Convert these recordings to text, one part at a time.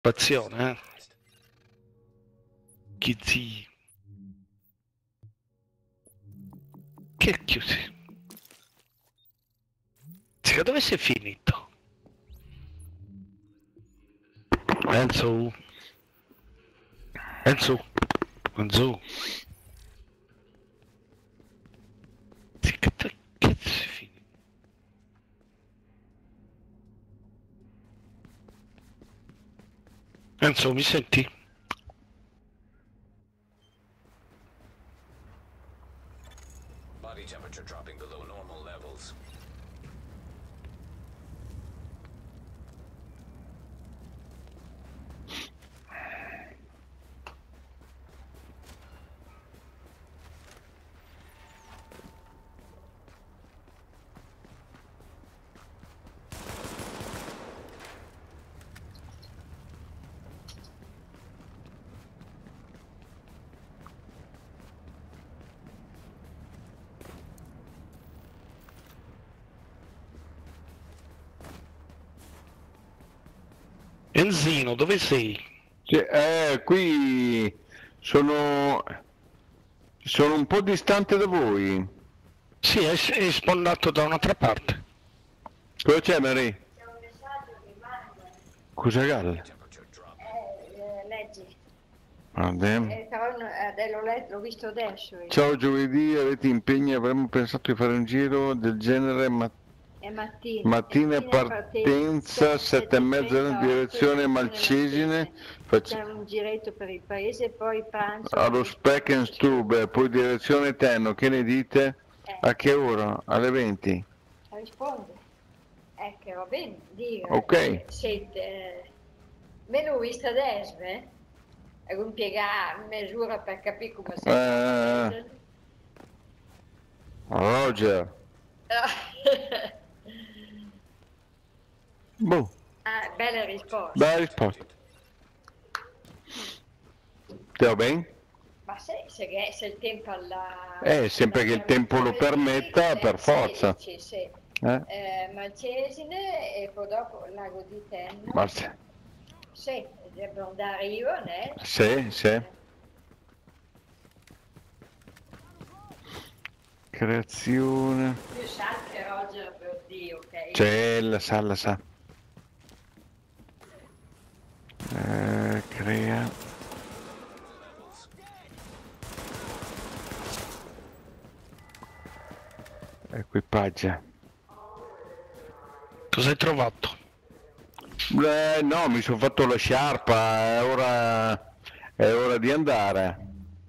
Pazione, eh. Chi zii. Che chiusi? Sì, dove sei finito? Enzo. Enzo. Enzo. Sì, che sei finito? Enzo, mi senti? Body temperature dropping below normal levels. Enzino, dove sei? Qui sono un po' distante da voi. Sì, è spondato da un'altra parte. Cosa c'è, Mary? C'è un messaggio che manda. Cosa galla? Temperature dropping. Leggi. Vabbè. L'ho visto adesso. Ciao, giovedì avete impegni? Avremmo pensato di fare un giro del genere È mattina. mattina partenza 7:30 in direzione Malcesine. Facciamo un giretto per il paese e poi pranzo. Allo Stube, poi direzione Tenno. Che ne dite? A che ora? Alle 20? Risponde. Che va bene, dica. Ok. Me l'ho vista adesso, Devo impiegare mezz'ora per capire come si Roger. Boh. Bella risposta. Bella risposta. Ti va bene? Ma se il tempo Sempre che il tempo lo permetta, per forza. Sì. Malcesine e poi dopo il lago di Tenno. Basta. Sì, dobbiamo andare io, né? Sì. Creazione. Più sa che Roger per Dio, ok? C'è, la sa. Crea. Equipaggia. Cosa hai trovato? No, mi sono fatto la sciarpa, è ora di andare.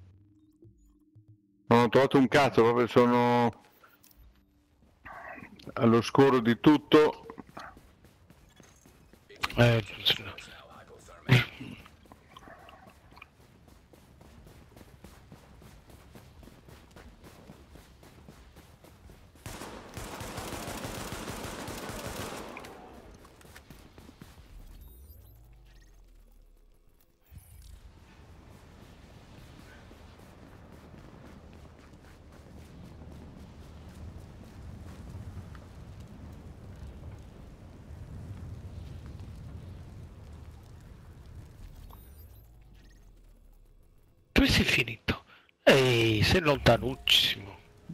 Non ho trovato un cazzo, proprio sono allo scoro di tutto. Dove sei finito? Ehi, sei lontanucissimo.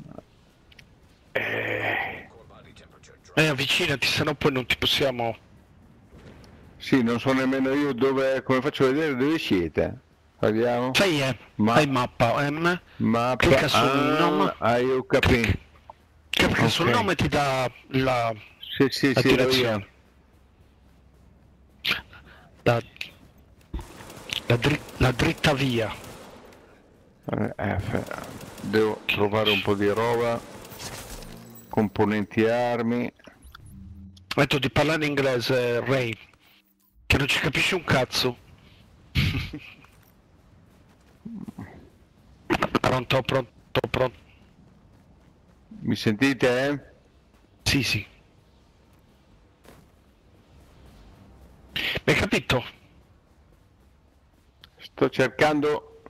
Avvicinati, sennò poi non ti possiamo... Sì, non so nemmeno io dove, come faccio a vedere dove siete. Vediamo. Sai, hai mappa, Mappa. clicca sul nome. Io capito. Clicca sul nome e ti dà la Sì, direzione. La dritta via. Devo trovare un po' di roba. Componenti armi. Metto di parlare in inglese, Ray, che non ci capisci un cazzo. Pronto. Mi sentite? Sì. Mi hai capito? Sto cercando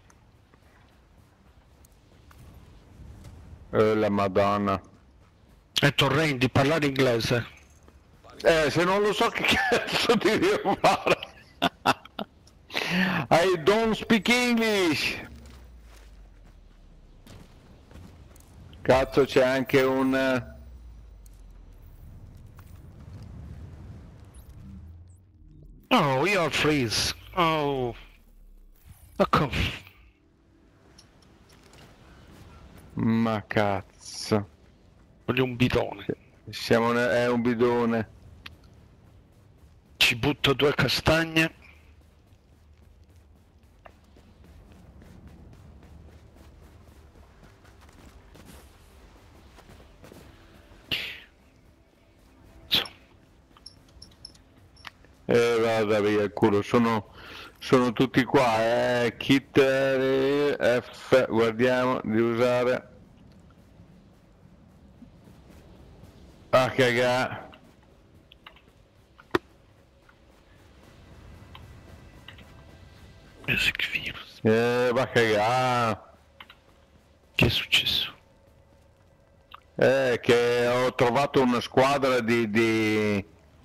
la Madonna. Ray, di parlare inglese. Se non lo so che cazzo ti devo fare. I don't speak English. Cazzo, c'è anche un... Oh, you're freeze. Oh. Ecco. Ma cazzo. Voglio un bidone. È un bidone. Ci butto 2 castagne. Vada via il culo, sono tutti qua, kit F, guardiamo di usare. A cagà. Music virus. Va a cagà. Che è successo? Che ho trovato una squadra di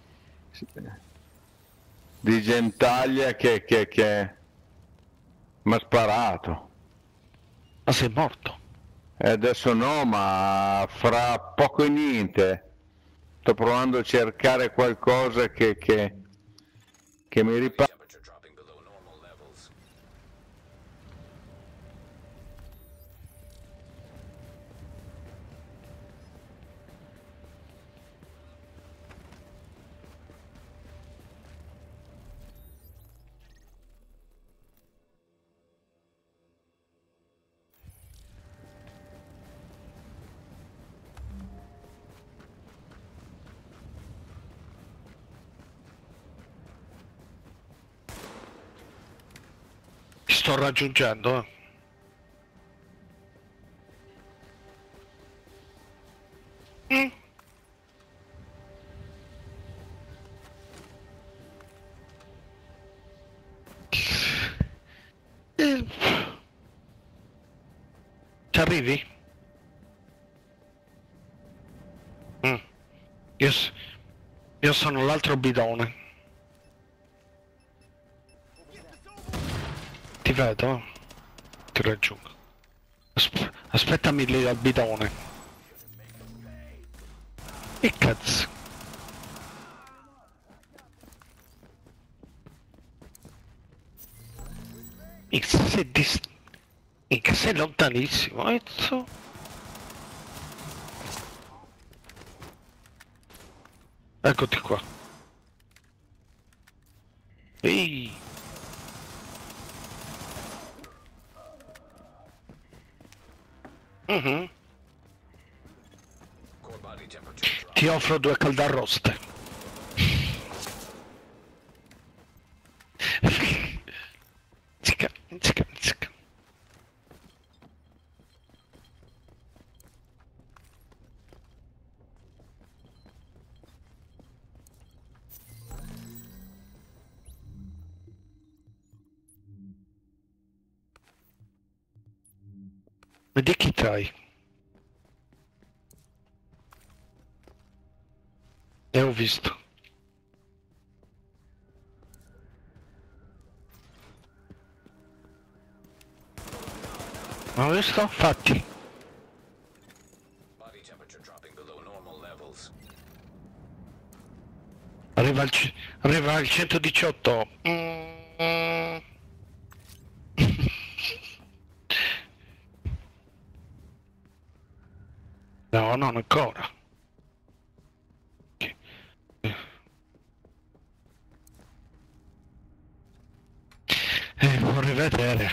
gentaglia che mi ha sparato. Ma sei morto? E adesso no, ma fra poco e niente. Sto provando a cercare qualcosa che mi ripara. Temperature dropping below normal levels. Ti sto raggiungendo, eh. Eh. Ci arrivi? Mm. Io, s- io sono l'altro bidone. Ti vedo? Ti raggiungo. Aspettami lì al bidone. Che cazzo? Sei, sei lontanissimo, cazzo. Eccoti qua. Ehi. Mhm. Core body temperature dropping. Ti offro 2 caldarroste. Zicca, zicca, zicca. Vedi chi trai? E ho visto. Ma visto? Fatti. Body temperature dropping below normal levels. Arriva al 118. Mm. No, non ancora. Vorrei vedere.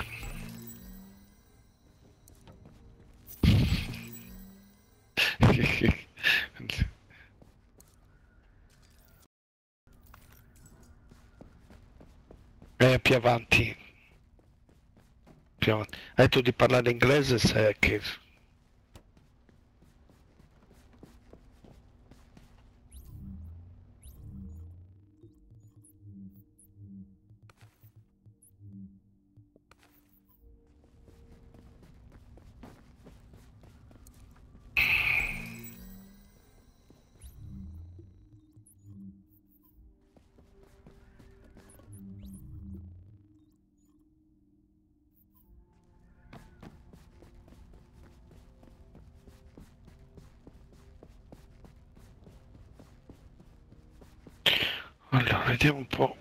Più avanti. Più avanti. Hai detto di parlare inglese, sai che... Allora, vediamo un po'.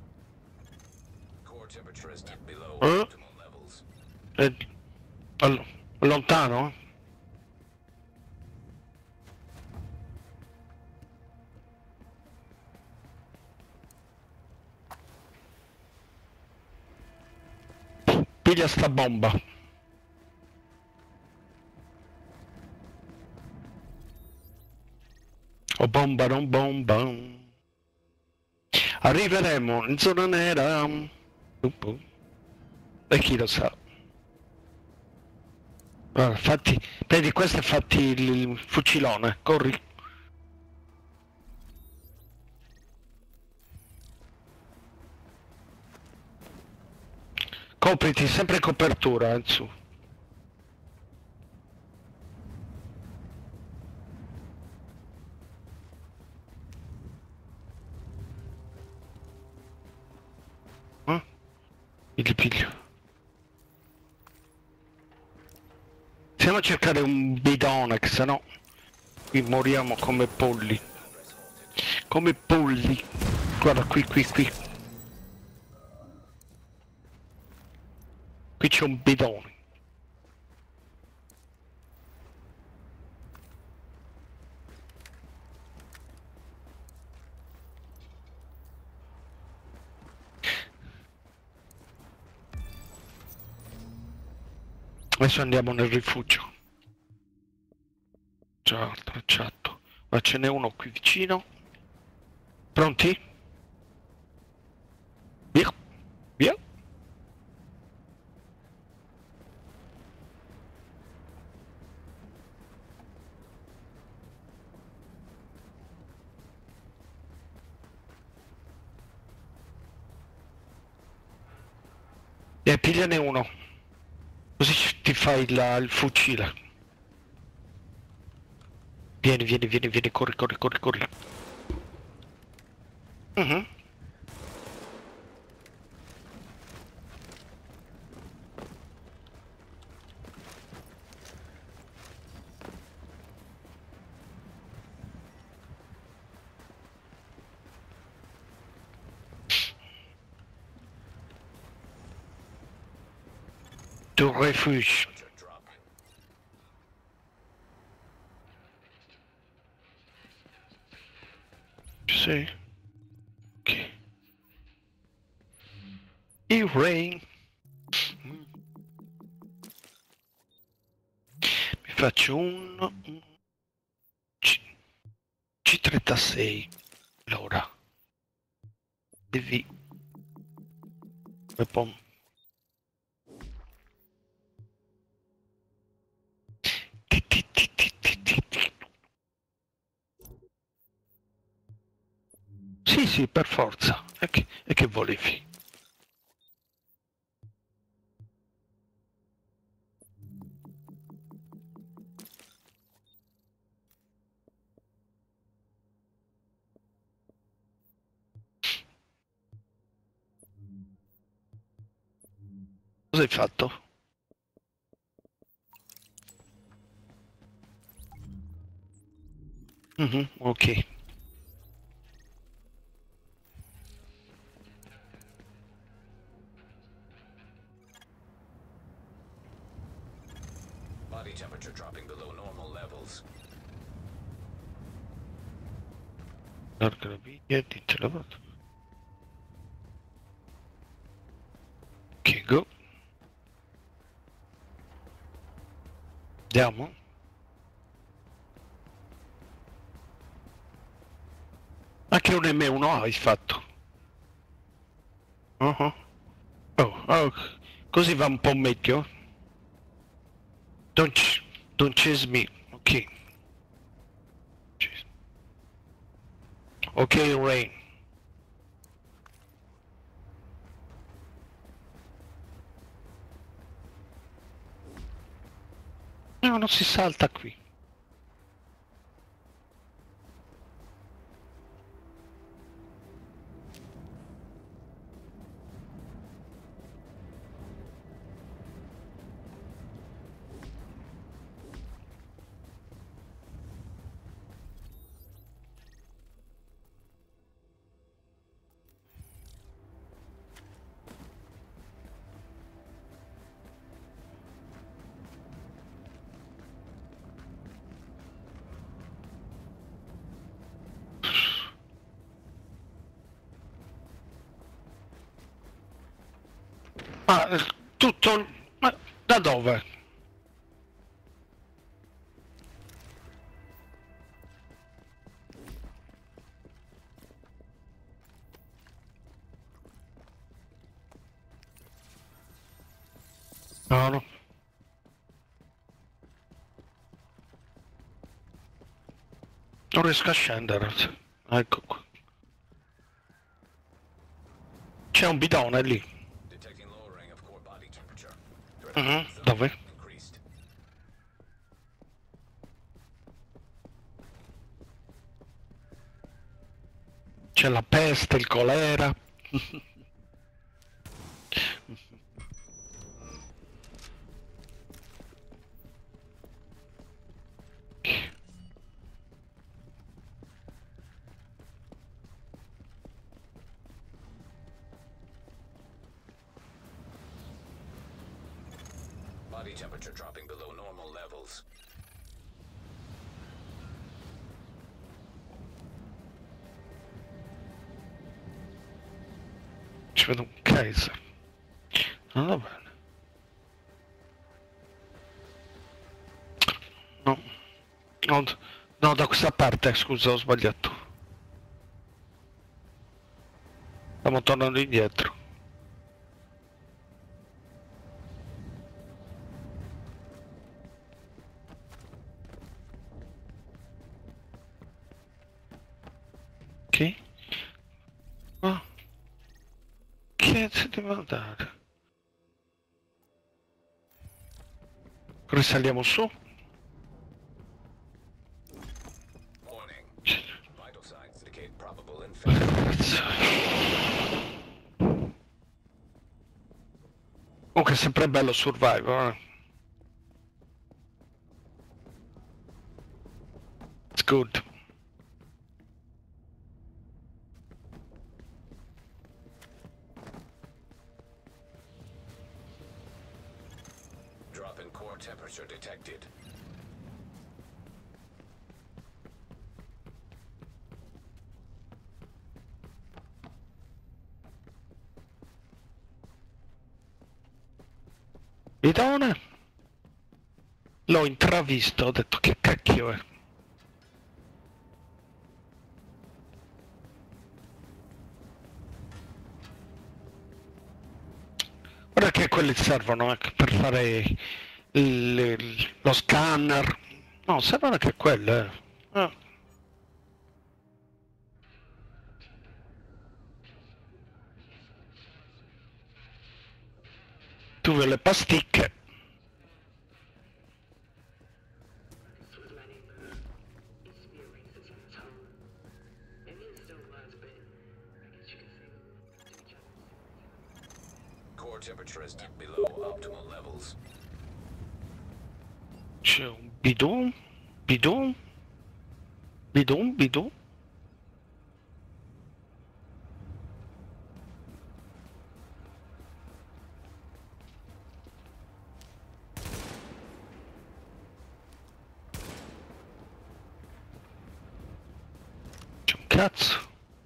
Core temperature is dipped below Eh? optimal levels. Eh, lontano? Piglia sta bomba. O bomba non bomba. Arriveremo in zona nera. E chi lo sa. Guarda, fatti, vedi, questo è fatti il fucilone, corri. Copriti, sempre copertura, su. Il piglio. Stiamo a cercare un bidone, che sennò qui moriamo come polli. Come polli. Guarda, qui. Qui c'è un bidone. Adesso andiamo nel rifugio. Già, tracciato. Ma ce n'è uno qui vicino. Pronti? Via. Via. E pigliane uno. Così ti fai il fucile. Vieni, corri. Mhm. Tu refuge. Temperature drop. Sì. Ok. Il rain. Mi faccio un C36. Allora. Devi. Weapon. Sì, per forza. E che volevi? Cosa hai fatto? Ok. Body temperature dropping below normal levels. Larga la vigna, dite lavato. Ok, go. Andiamo. Anche un M1 hai fatto. Uh-huh. Oh, così va un po' meglio. Don't, don't chase me. Ok. Ok, Rain. No, non si salta qui. Ma tutto... Ma da dove? No, no. Non riesco a scendere. Ecco qua. C'è un bidone lì. Detecting lowering of core body temperature. Dove? Increased. C'è la peste, il colera. Body temperature dropping below normal levels. Ci vedo un case. Non va bene. No. No, no, da questa parte, scusa, ho sbagliato. Stiamo tornando indietro. Che? Ah. Che ci devo dare? Risaliamo su. Warning. Vital signs indicate probable infection. Cazzo. Comunque è sempre bello Survivor. It's good. Drop in core temperature detected. Bidone? L'ho intravisto, ho detto che cacchio è. Guarda che quelli servono per fare lo scanner. No, servono anche quelle. Ah. Tu vuoi le pasticche? Core temperature is below optimal levels. C'è un bidon? Bidon? Bidon? Bidon? C'è un cazzo.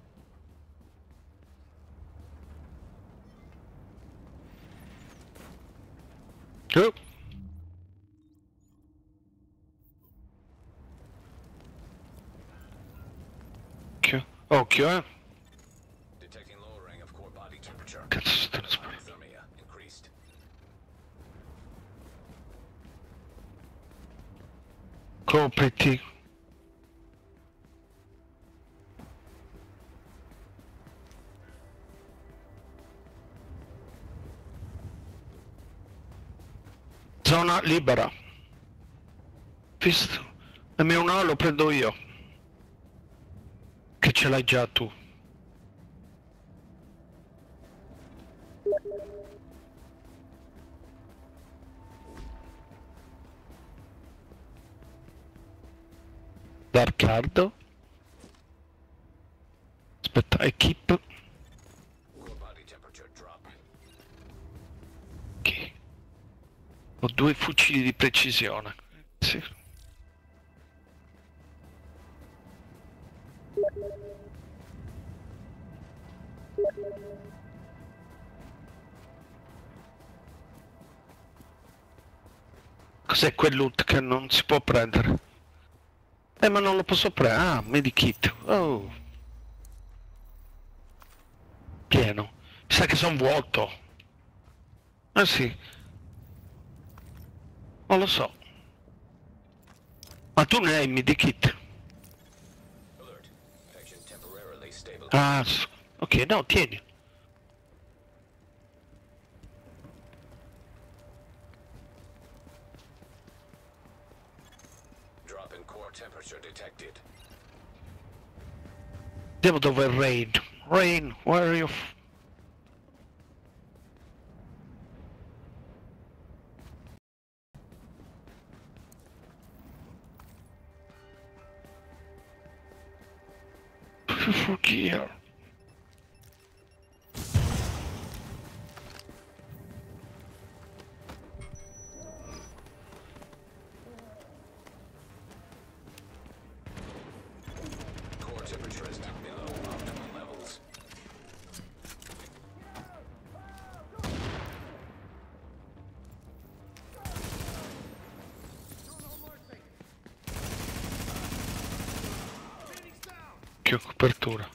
Oh. Occhio, occhio, Detecting lowering of core body temperature. Cazzo stanno sparando. Hypothermia increased. Copriti. Zona libera. Visto? M1 lo prendo io. Che ce l'hai già tu. Darkardo. Aspetta, equip. Core body temperature drop. Ok. Ho 2 fucili di precisione. Sì. Cos'è quel loot che non si può prendere? Ma non lo posso prendere. Ah, medikit. Oh. Pieno. Mi sa che sono vuoto. Ah sì. Non lo so. Ma tu ne hai medikit? Alert. Infection temporarily stable. Ah, ok, no, tieni. Drop in core temperature detected. Andiamo dove è Rain. Rain, where are you? Fuck here. Core temperature is down below optimal levels. Che copertura.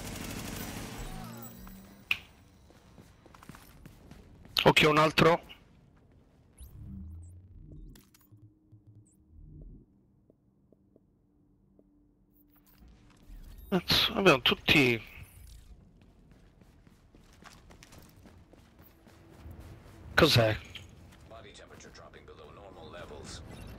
Ok, un altro. Cazzo, abbiamo tutti. Cos'è? Body temperature dropping below normal levels.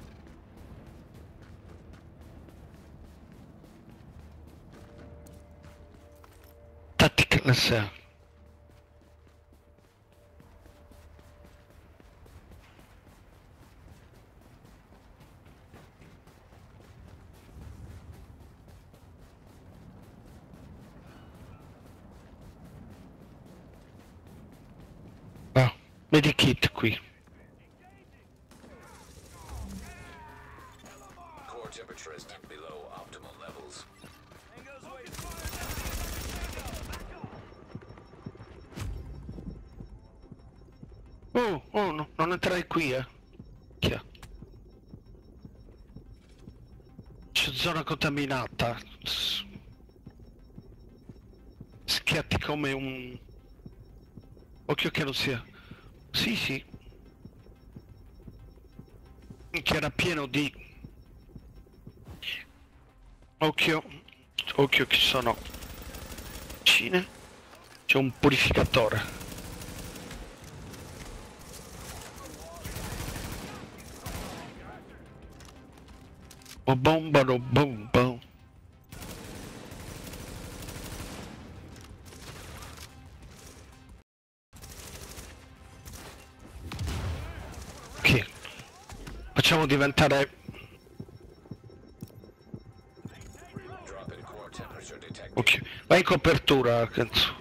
Tacticalness. Ah, medikit qui. Core temperature is down below optimal levels. Oh no, non entrare qui, Chi è? C'è zona contaminata. Schiatti come un... Occhio che non sia... Sì, sì. Che era pieno di... Occhio. Occhio che sono... Cine. C'è un purificatore. Oh bomba, no bomba. Ok. Facciamo diventare... Drop in core temperature detected. Ok. Vai in copertura, cazzo.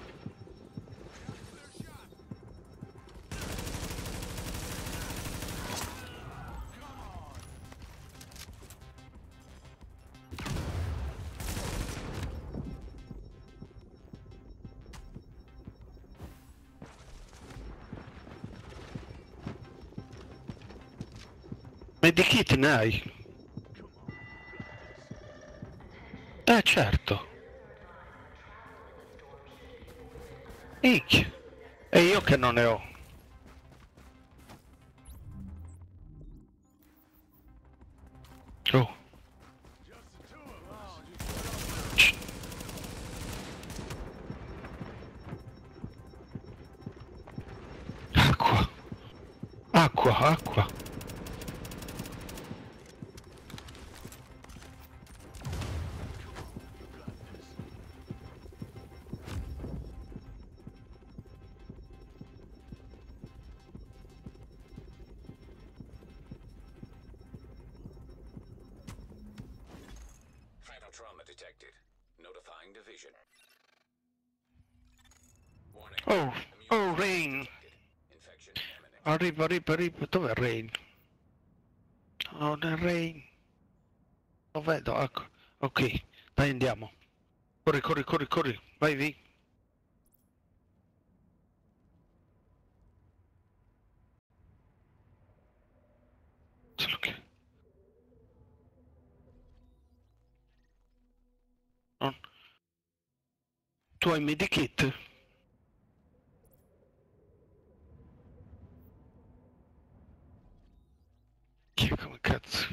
Medikit ne hai? Certo. Icchia. E io che non ne ho. Oh. Shh. Acqua. Acqua, acqua. Fatal trauma detected. Notifying division. Warning. Oh, Rain. Detected. Infection imminent. Arriva. Dov'è Rain? Oh, non è Rain. Lo vedo, ecco. Ok, dai andiamo. Corri. Vai, vi. Solo che... Non... Tu hai medikit? Che come cazzo?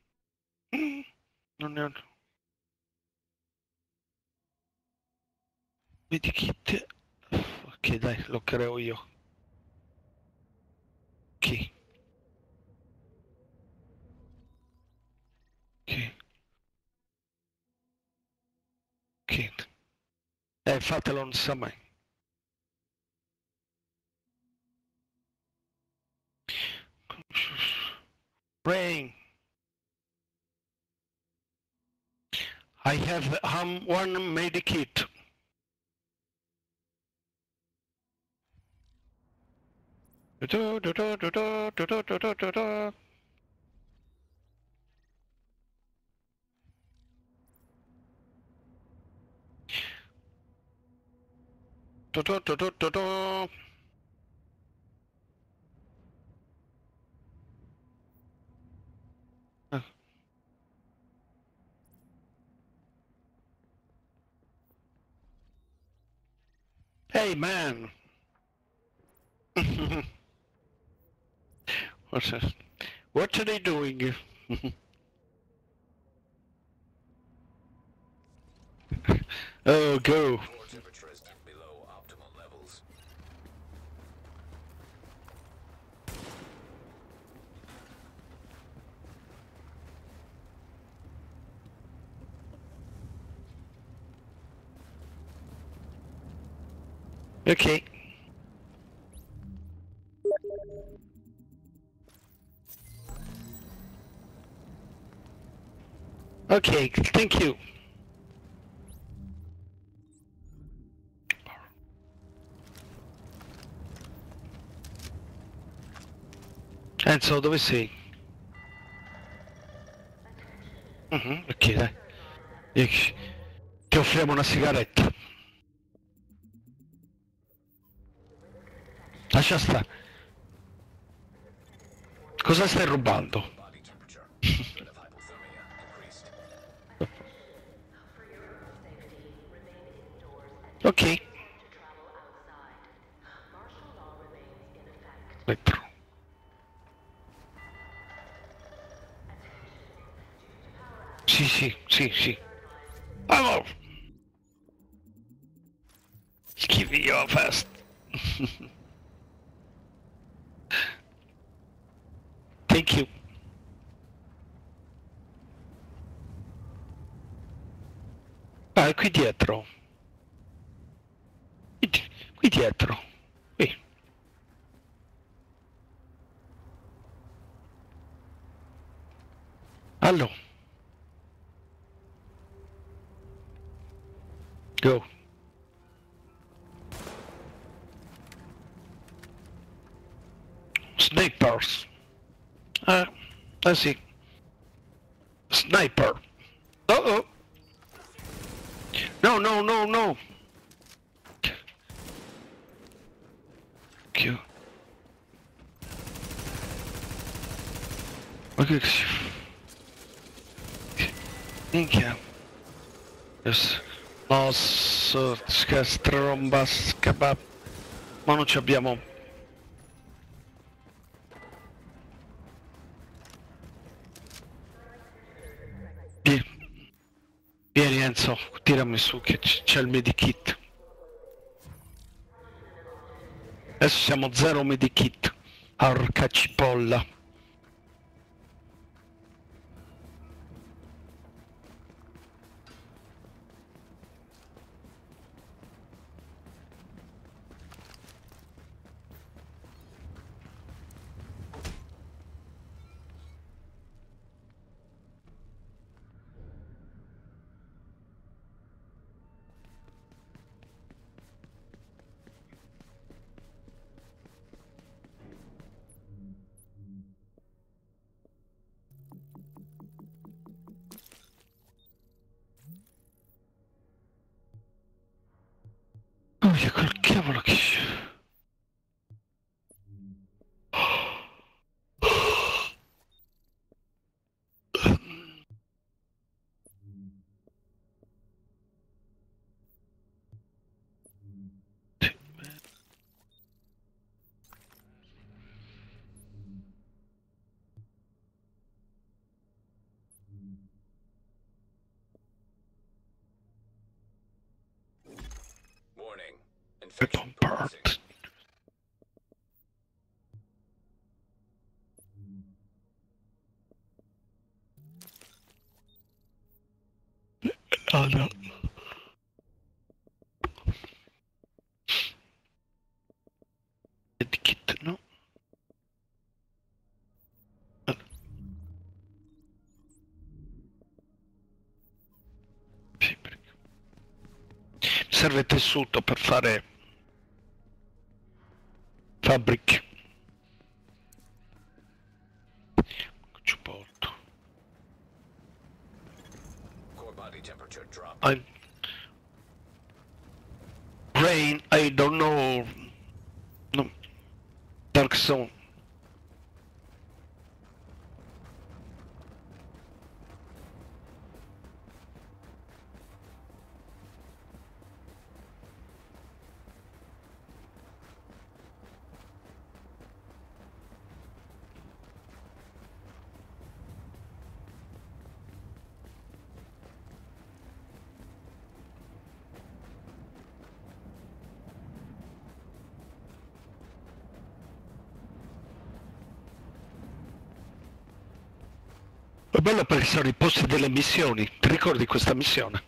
Non ne ho... Medikit? Ok, dai, lo creo io. Ok. Ok. Ok. Fatelo, non sa mai. Rain. I have one medikit. Hey man. What are they doing? Oh, go. Core temperature is below optimal levels. Okay. Okay, thank you. Enzo, dove sei? Ok, dai. Ti offriamo una sigaretta. Lascia stare. Cosa stai rubando? Body temperature. Threat of hypothermia increased. Ok. Dentro. Sì, sì, sì, sì. Vamos! Give me your fast. Thank you. Ah, è qui dietro. Qui dietro. Qui. Allora. Go. Snipers. Sì. Sniper. Oh. No, no, no, no. Che... Ma che... Minchia. Yes. Nos... Scastromba... Scabab... Ma non ci abbiamo... Vieni Enzo, tirami su che c'è il medikit. Adesso siamo zero medikit. Porca cipolla. Oh, che col cavolo che... Oh no. Medikit, no? Sì, serve tessuto per fare fabbriche. Ci porto. Core body temperature drop. Rain, I don't know. No. Dark Zone. È bello perché sono i posti delle missioni. Ti ricordi questa missione?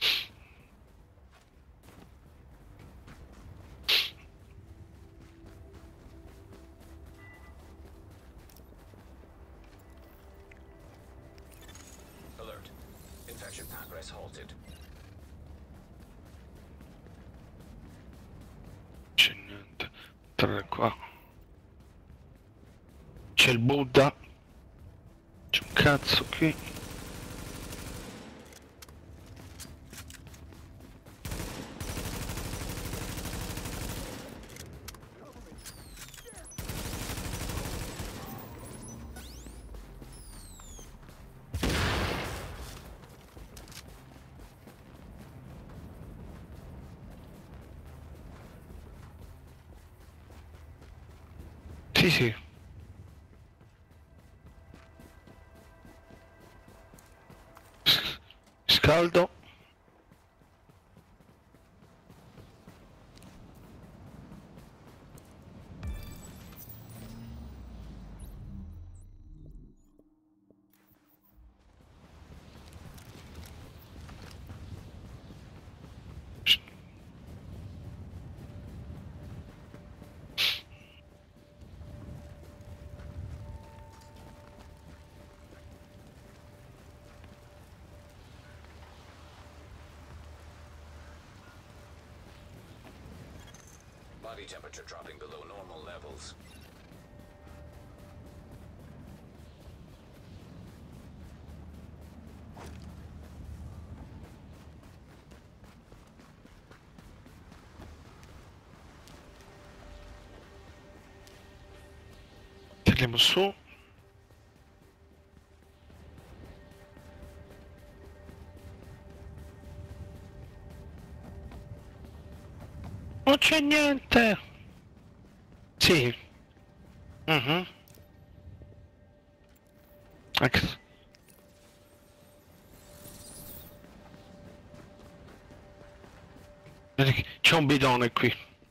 Alert. Infection progress halted. C'è niente. Tre qua. C'è il Buddha. C'è un cazzo qui. Sì, sì. Scaldo. Body temperature dropping below normal levels. Tiriamo su. Non c'è niente. Sì. Mhm. Vedi, c'è un bidone qui.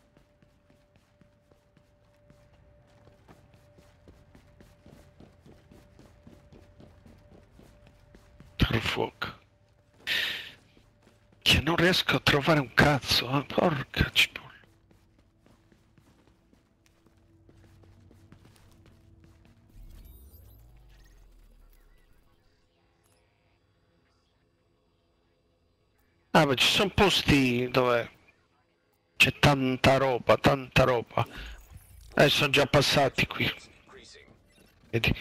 Per il fuoco. Che non riesco a trovare un cazzo, porca cipolla. Ah, ma ci sono posti dove c'è tanta roba, tanta roba. Sono già passati qui. Increasing. Vedi?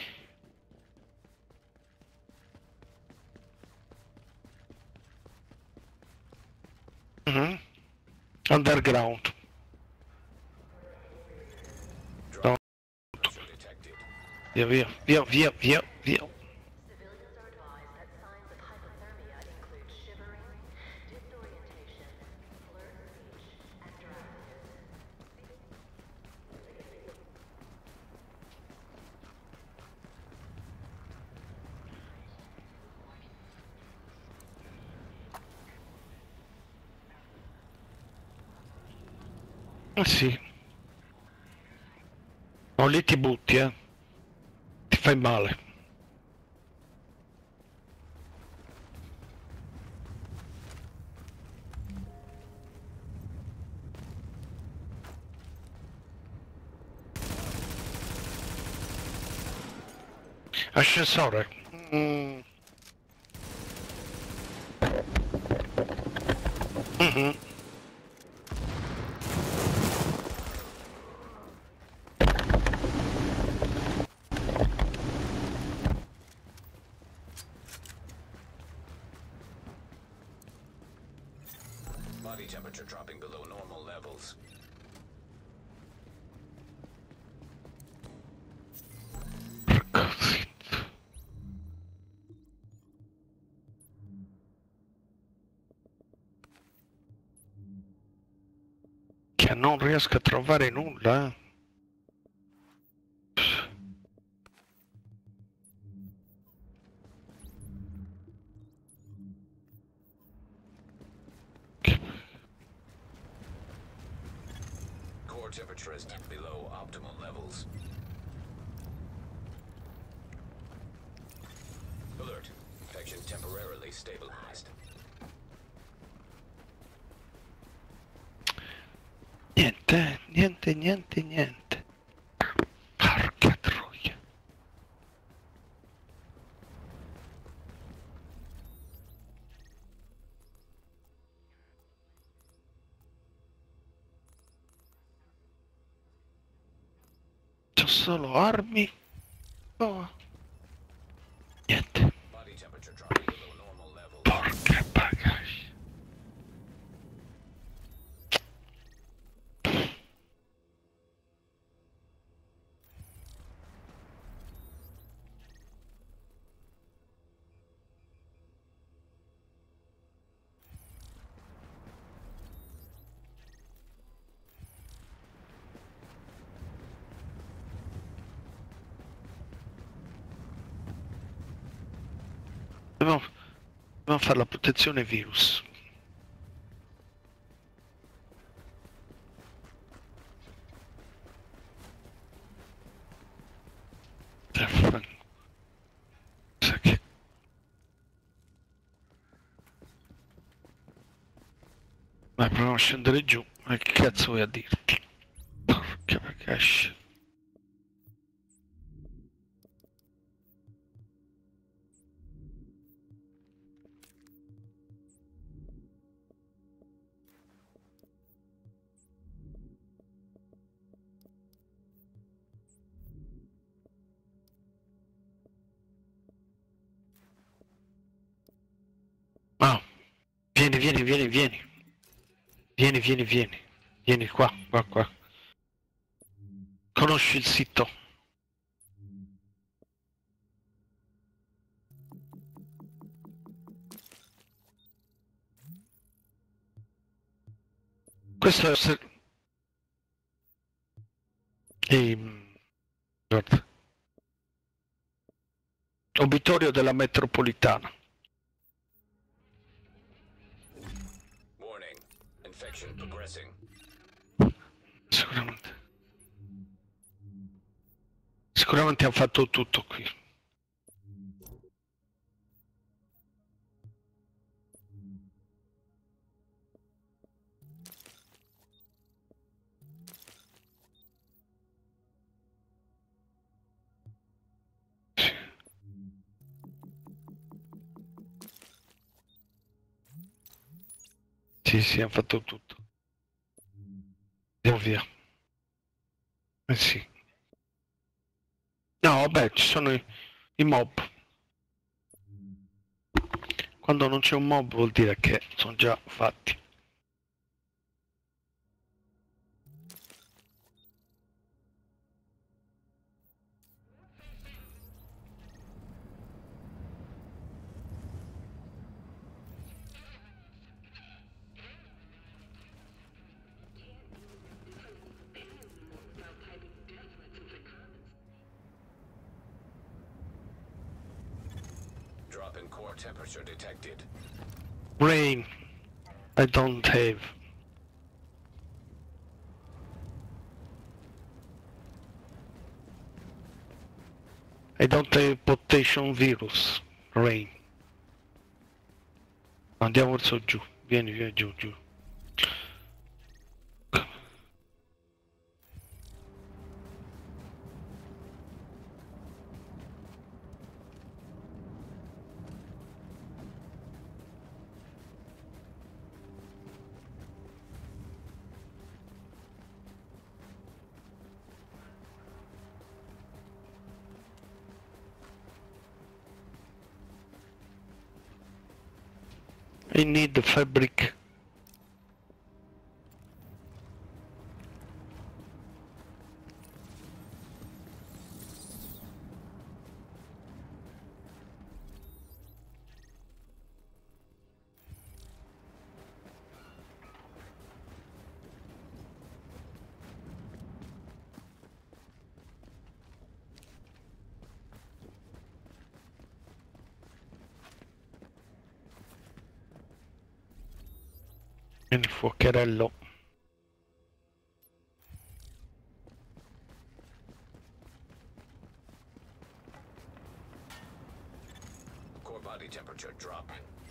Mhm. Underground. No. Pressure detected. Via, via, via, via, via, via. Civilians are advised that signs of hypothermia include shivering, disorientation, slurred speech, and drowsiness. Sì. No, lì ti butti, Ti fai male. Ascensore. Mhm. Body temperature dropping below normal levels. Così. Che non riesco a trovare nulla. Core temperature is below optimal levels. Alert. Infection temporarily stabilized. Niente, niente, niente, niente. Porca troia. C'ho solo armi. Oh. Niente. Body temperature dropping below normal levels. Porca bagaglia. Dobbiamo fare la protezione virus. Sa che... Vai, proviamo a scendere giù. Ma che cazzo vuoi a dirti? Porca bagaglia. Ah, vieni, vieni, vieni, vieni. Vieni, vieni, vieni. Vieni qua, qua, qua. Conosci il sito? Questo è... Guarda. Obitorio della metropolitana. Warning. Infection progressing. Sicuramente. Sicuramente hanno fatto tutto qui. Sì, sì, hanno fatto tutto. Andiamo via. Eh sì. No, vabbè, ci sono i mob. Quando non c'è un mob vuol dire che sono già fatti. Drop in core temperature detected. Rain. I don't have. I don't have potation virus. Rain. Andiamo verso giù. Vieni, vieni giù, giù. I need the fabric. Il fuocherello. Core body temperature drop.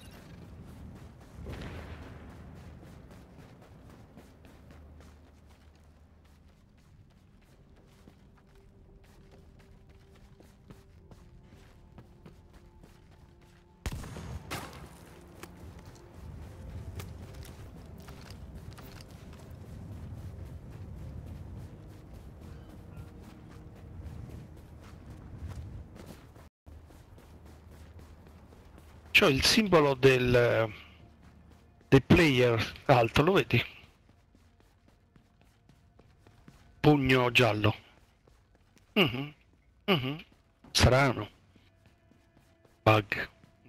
C'ho il simbolo del player alto, lo vedi? Pugno giallo. Mhm, mhm. Strano. Bug.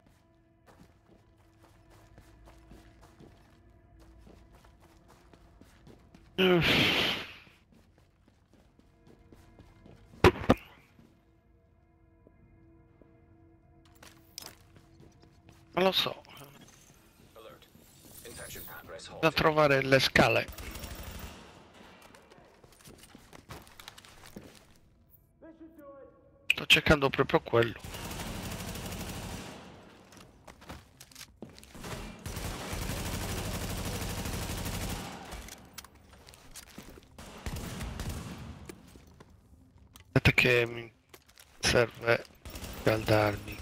Non lo so. Alert. Infection progress Da halted. trovare le scale. Sto cercando proprio quello. Aspetta che mi serve scaldarmi.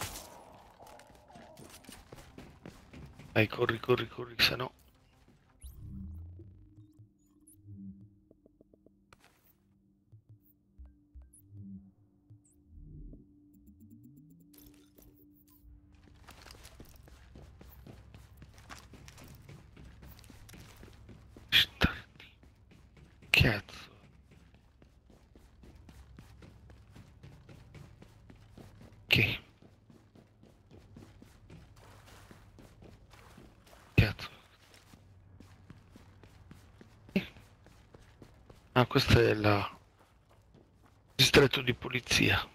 Dai, corri, corri, corri, se no. Cazzo. Che? Cazzo. Ah, questo è il distretto di polizia.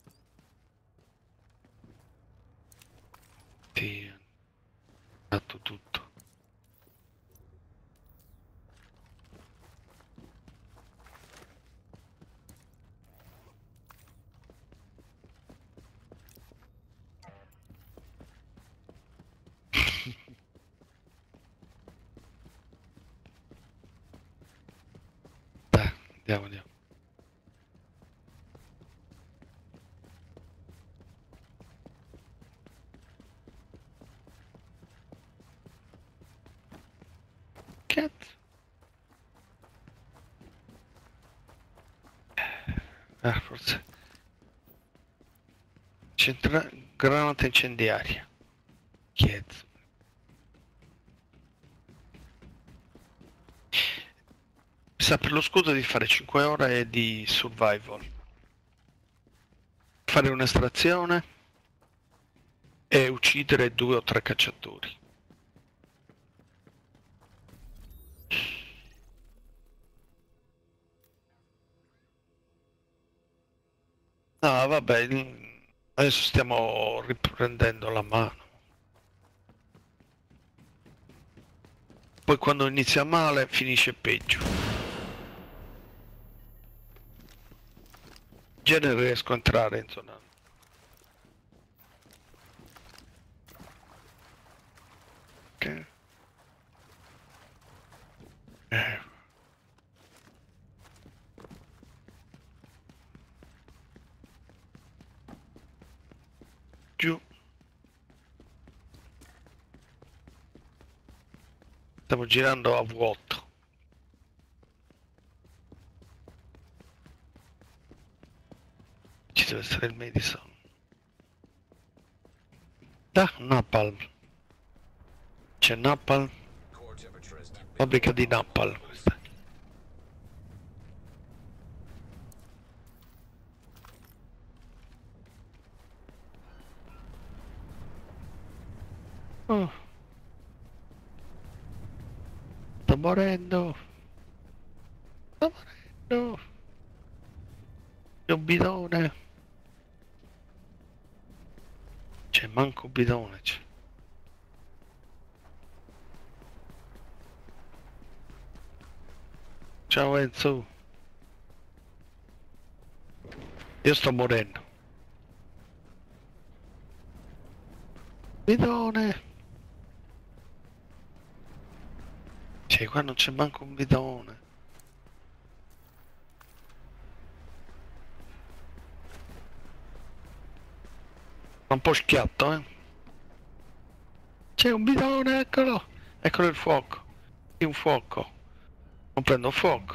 Sì, è andato tutto. Dai, andiamo, andiamo. Cazzo. Ah, forse. Granata incendiaria. Cazzo. Mi sa per lo scudo di fare 5 ore di survival. Fare un'estrazione e uccidere 2 o 3 cacciatori. No, vabbè, adesso stiamo riprendendo la mano. Poi quando inizia male finisce peggio. In genere riesco a entrare in zona. Ok. Eh. Giù. Stiamo girando a vuoto. Ci deve essere il Madison. Da, napalm. C'è Napalm, Core temperature has dipped fabbrica di below Napalm. normal Questa. Oh, sto morendo. Sto morendo. C'è un bidone. C'è manco un bidone. C'è. Ciao Enzo. Io sto morendo. Bidone. Cioè, qua non c'è manco un bidone. Un po' schiatto, eh. C'è un bidone, eccolo. Eccolo il fuoco. È un fuoco. Non prendo fuoco.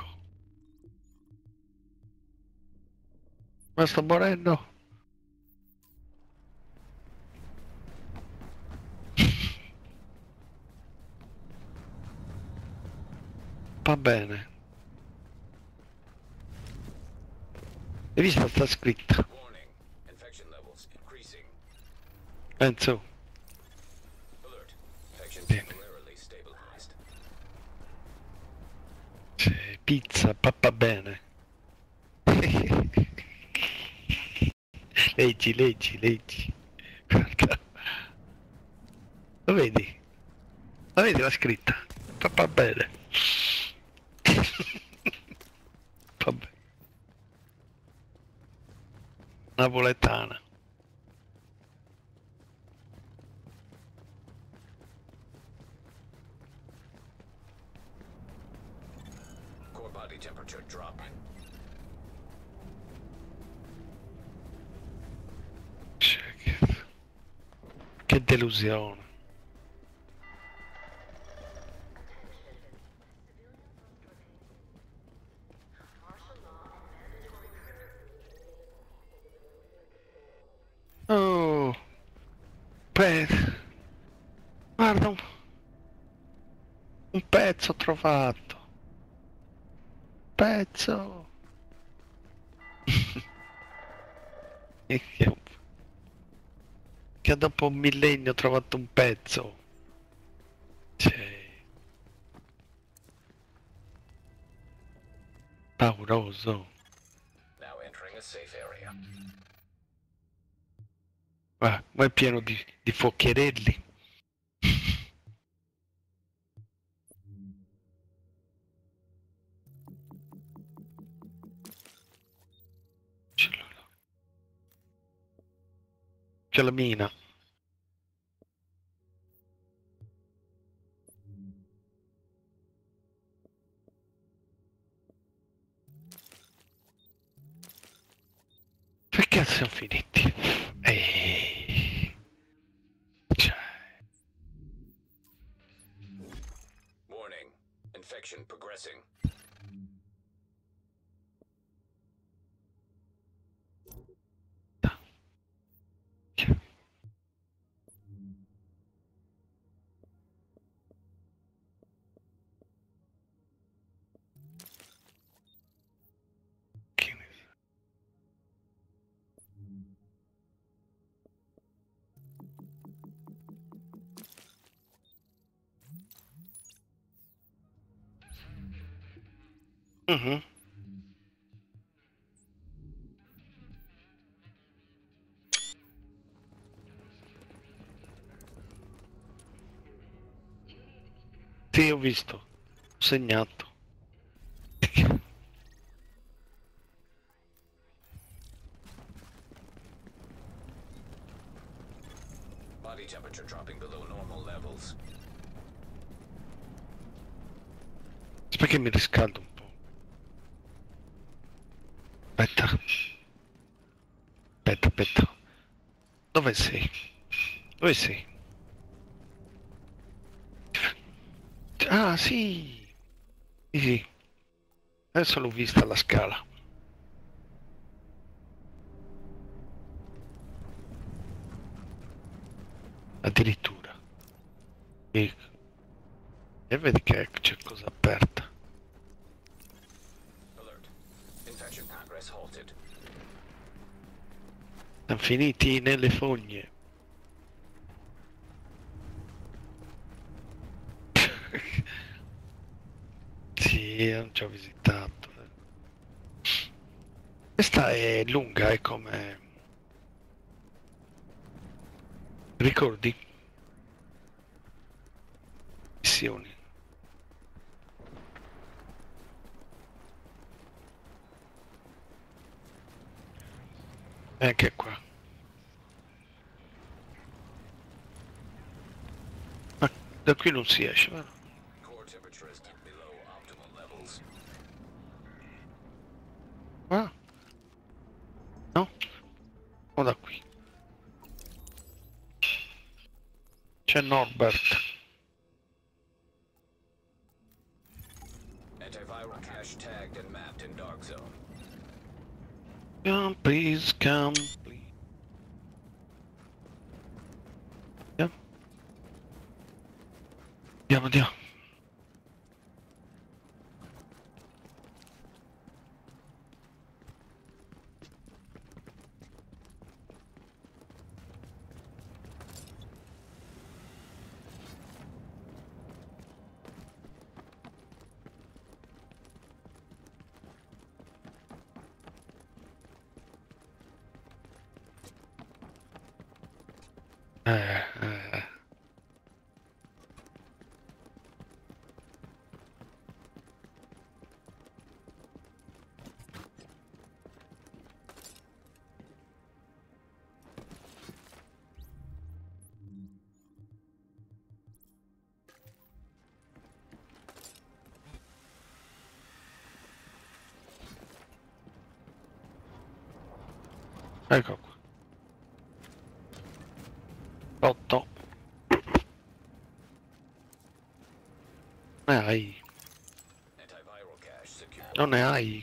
Ma sto morendo. Va bene. Hai visto sta scritta? Warning. Infection levels increasing. Enzo. Alert. Infection Bene. temporarily stabilized. C'è pizza, papà bene. Leggi, leggi, leggi. Guarda. Lo vedi? La vedi la scritta? Papà bene. Vabbè. Napoletana. Core body temperature dropping. Cioè, che delusione. Oh, guarda un pezzo ho trovato. Pezzo. E che dopo un millennio ho trovato un pezzo. Cioè, pauroso. Now entering a safe area. Ma è pieno di fuocherelli. Ce l'ho là. C'è la mina. Perché siamo finiti? Cioè, Warning. Infection progressing. che ne so. Mhm. Sì, ho visto. Ho segnato. Body temperature dropping below normal levels. Aspetta che mi riscaldo un po'. Aspetta. Aspetta, aspetta. Dove sei? Dove sei? Ah, sì. Sì, sì. Adesso l'ho vista la scala. Addirittura. E E vedi che c'è cosa aperta. Alert. Infection progress halted. Siamo finiti nelle fogne. Sì, non ci ho visitato. Questa è lunga, è come... Ricordi? Missioni. Anche qua. Ma da qui non si esce, vero? Core temperature is below optimal levels. Ah, no? O da qui. C'è Norbert. Antiviral cache tagged and mapped in dark zone. Come, please, come, please. Yeah. Andiamo. Eh, eh. Ecco qua. 8. Ne hai. Antiviral cache secure. Non ne hai.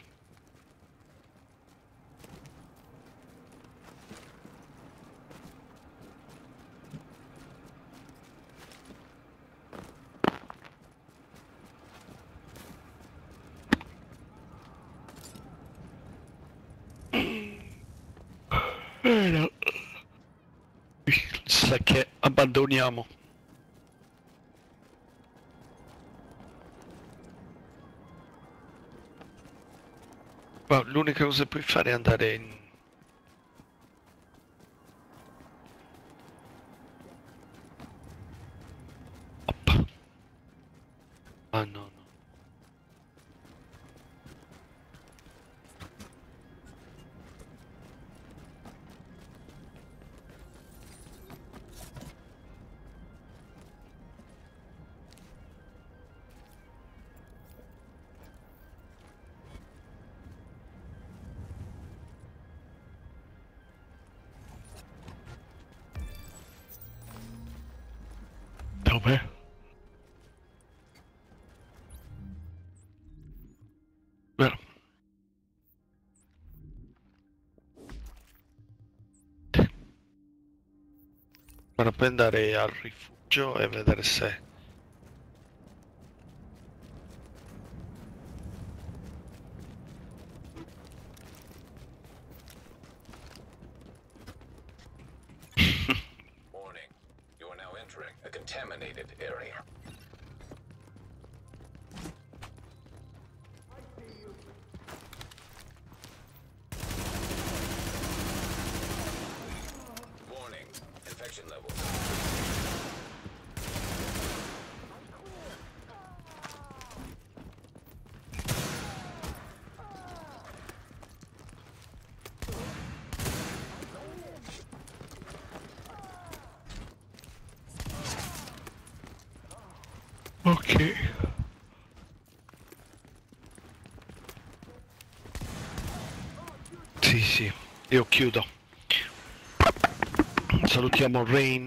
No. Sa che abbandoniamo. Ma l'unica cosa che puoi fare è andare in... Up. Ah no. Dov'è? Vero. Ora puoi andare al rifugio e vedere se... Warning. You are now entering a contaminated area. Warning. Infection levels. Ok. Sì, io chiudo. Salutiamo Rain.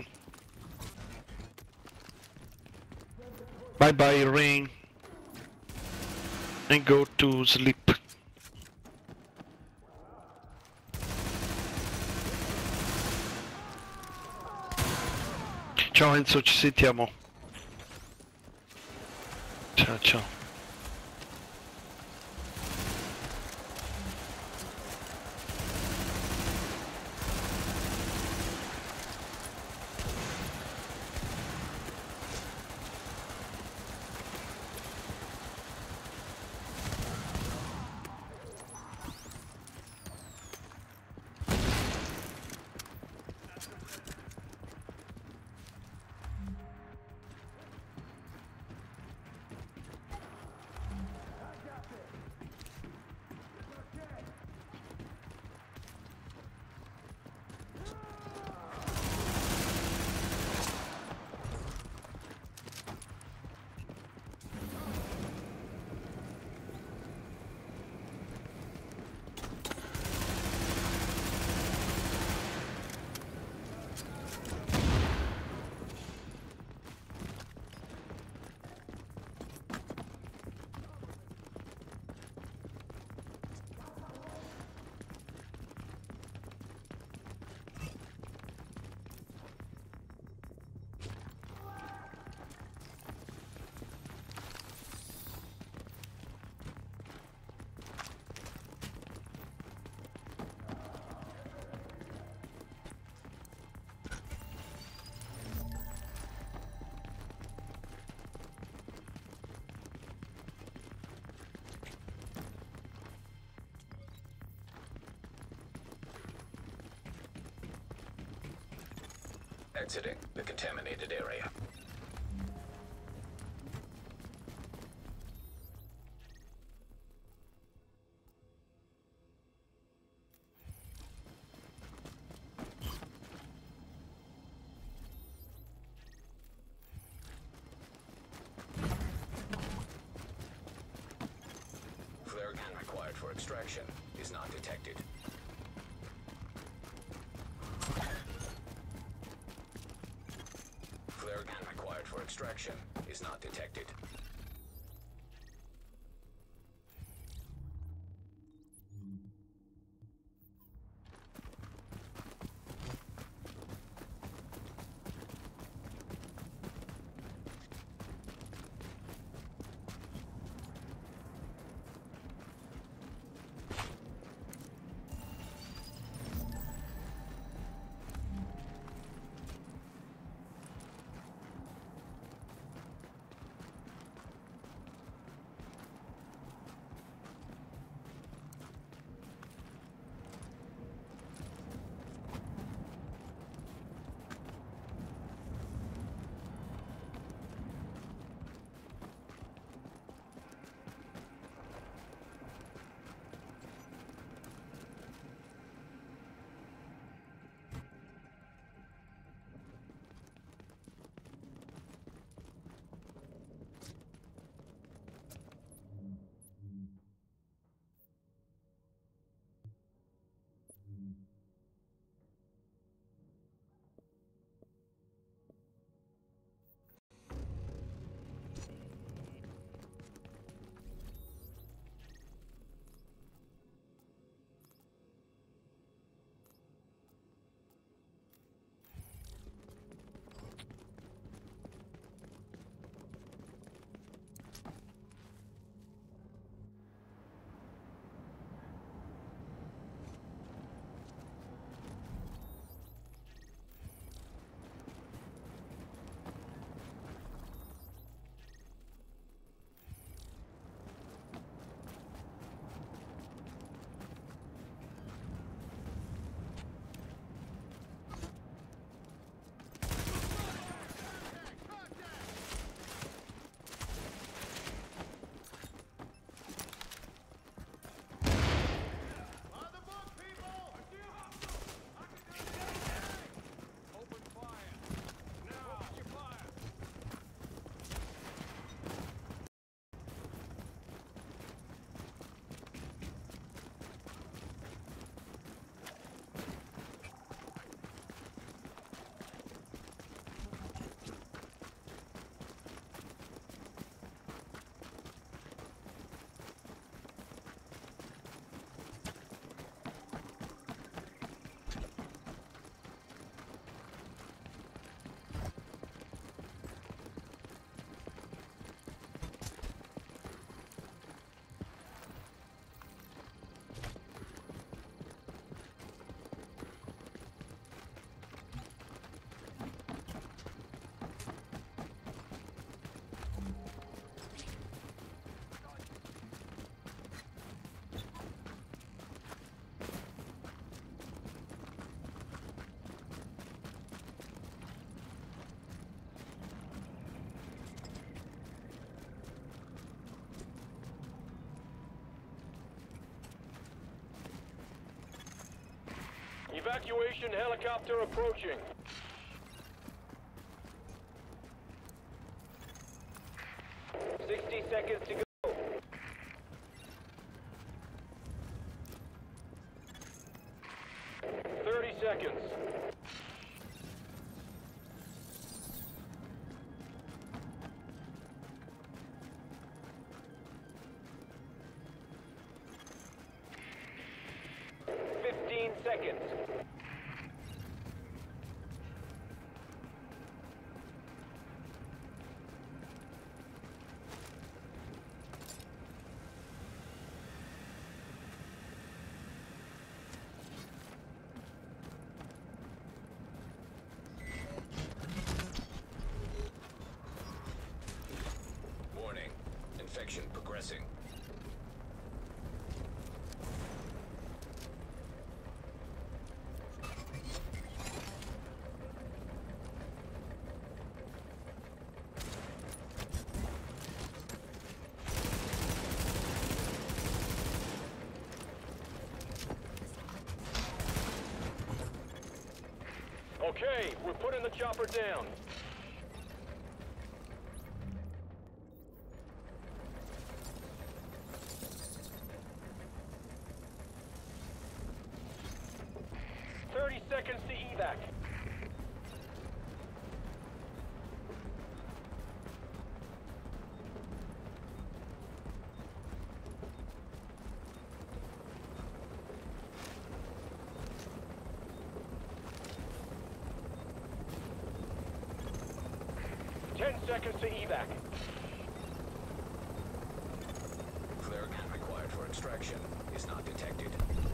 Bye bye Rain. And go to sleep. Ciao Enzo, ci sentiamo. Ciao ciao. Exiting the contaminated area. Flare gun required for extraction is not detected. Flare gun required for extraction is not detected. Evacuation helicopter approaching. Seconds to go. 30 seconds. Seconds. Warning. Infection progressing. Okay, we're putting the chopper down. Seconds to evac. Seconds to evac. Flare gun required for extraction is not detected.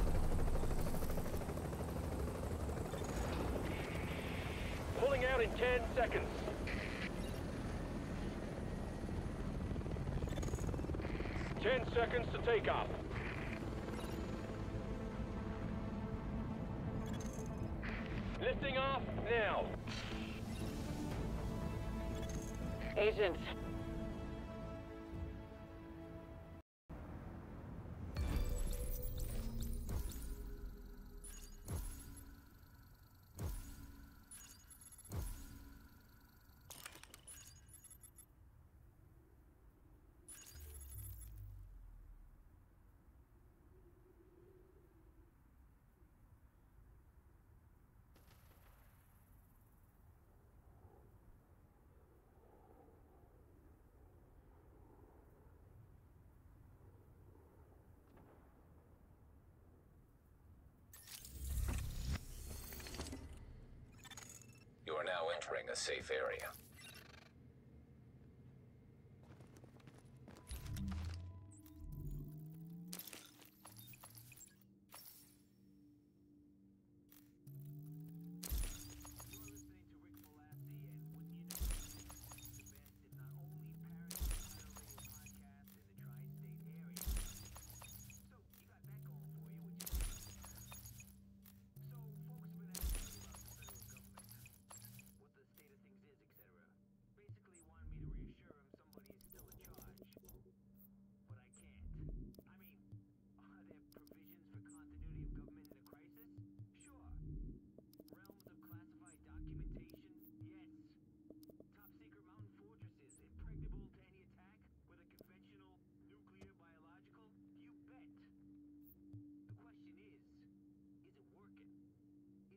Pulling out in 10 seconds. Seconds to take off. Lifting off now. Agents. You are now entering a safe area.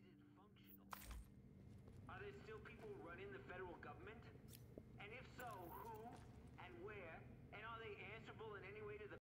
Are there still people running the federal government? And if so,